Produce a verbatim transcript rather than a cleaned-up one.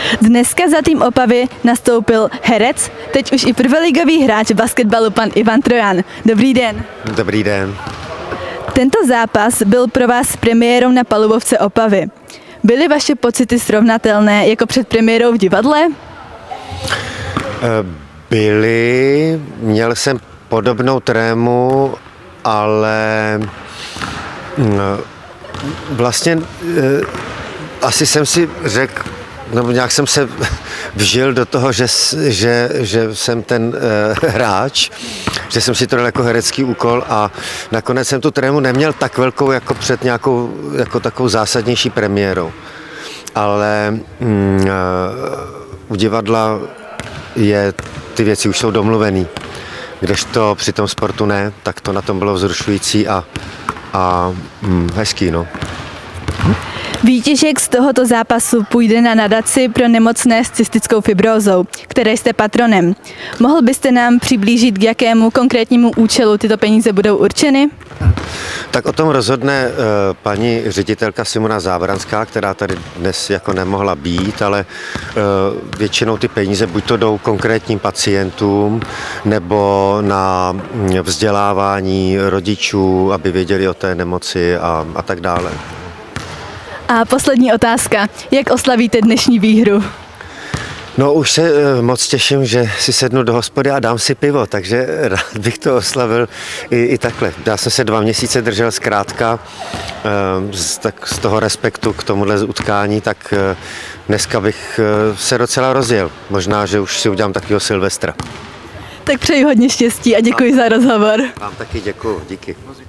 Dneska za tým Opavy nastoupil herec, teď už i prvoligový hráč basketbalu pan Ivan Trojan. Dobrý den. Dobrý den. Tento zápas byl pro vás premiérou na palubovce Opavy. Byly vaše pocity srovnatelné jako před premiérou v divadle? Byly, měl jsem podobnou trému, ale vlastně asi jsem si řekl, nebo nějak jsem se vžil do toho, že, že, že jsem ten uh, hráč, že jsem si to dal jako herecký úkol a nakonec jsem tu trému neměl tak velkou jako před nějakou jako takovou zásadnější premiérou. Ale um, uh, u divadla je, ty věci už jsou domluvený. Kdežto při tom sportu ne, tak to na tom bylo vzrušující a, a um, hezký, no. Výtěžek z tohoto zápasu půjde na nadaci pro nemocné s cystickou fibrózou, které jste patronem. Mohl byste nám přiblížit, k jakému konkrétnímu účelu tyto peníze budou určeny? Tak o tom rozhodne uh, paní ředitelka Simona Zábranská, která tady dnes jako nemohla být, ale uh, většinou ty peníze buď to jdou konkrétním pacientům, nebo na vzdělávání rodičů, aby věděli o té nemoci a, a tak dále. A poslední otázka. Jak oslavíte dnešní výhru? No už se moc těším, že si sednu do hospody a dám si pivo, takže rád bych to oslavil i, i takhle. Já jsem se dva měsíce držel zkrátka z, tak z toho respektu k tomuhle utkání, tak dneska bych se docela rozjel. Možná, že už si udělám takového Silvestra. Tak přeji hodně štěstí a děkuji za rozhovor. Vám taky děkuju, díky.